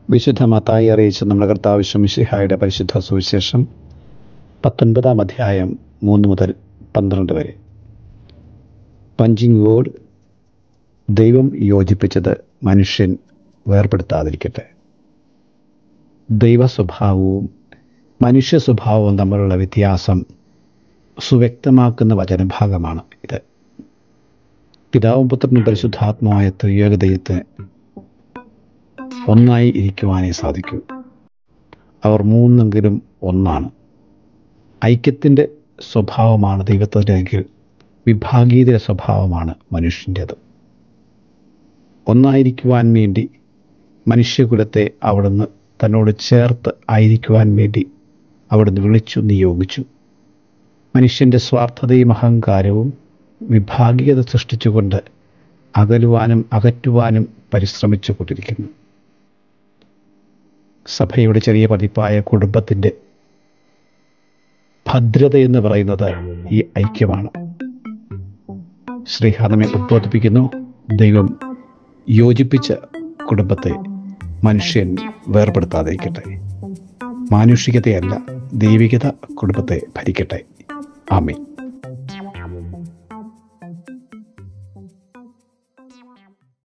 വിശുദ്ധ മത്തായി അറിയിച്ച നമ്മുടെ കർത്താവ് മിശിഹായുടെ പരിശുദ്ധ സുവിശേഷം 19 അധ്യായം 3 മുതൽ 12 വരെ. പഞ്ചിങ് വേർഡ്: ദൈവം യോജിപ്പിച്ചത് മനുഷ്യൻ വേർപെടുത്താതിരിക്കട്ടെ. ദൈവ സ്വഭാവവും മനുഷ്യ സ്വഭാവവും തമ്മിലുള്ള വ്യത്യാസം സുവ്യക്തമാക്കുന്ന വചനഭാഗമാണ് ഇത്. പിതാവും പുത്രനും പരിശുദ്ധാത്മാവായ ത്രിയേകദൈവത്തിന് ഒന്നായി ഇരിക്കുവാനേ സാധിക്കൂ. അവർ മൂന്നെങ്കിലും ഒന്നാണ്. ഐക്യത്തിൻ്റെ സ്വഭാവമാണ് ദൈവത്തിൻ്റെതെങ്കിൽ വിഭാഗീയതയുടെ സ്വഭാവമാണ് മനുഷ്യൻ്റേത്. ഒന്നായിരിക്കുവാൻ വേണ്ടി മനുഷ്യകുലത്തെ അവിടുന്ന് തന്നോട് ചേർത്ത് ആയിരിക്കുവാൻ വേണ്ടി അവിടുന്ന് വിളിച്ചു നിയോഗിച്ചു. മനുഷ്യൻ്റെ സ്വാർത്ഥതയും അഹങ്കാരവും വിഭാഗീയത സൃഷ്ടിച്ചുകൊണ്ട് അകറ്റുവാനും പരിശ്രമിച്ചു കൊണ്ടിരിക്കുന്നു. സഭയുടെ ചെറിയ പതിപ്പായ കുടുംബത്തിൻ്റെ ഭദ്രതയെന്ന് പറയുന്നത് ഈ ഐക്യമാണ്. ശ്രീഹ നമ്മെ ഉദ്ബോധിപ്പിക്കുന്നു: ദൈവം യോജിപ്പിച്ച കുടുംബത്തെ മനുഷ്യൻ വേർപെടുത്താതിരിക്കട്ടെ. മാനുഷികതയല്ല, ദൈവികത കുടുംബത്തെ ഭരിക്കട്ടെ. ആമേൻ.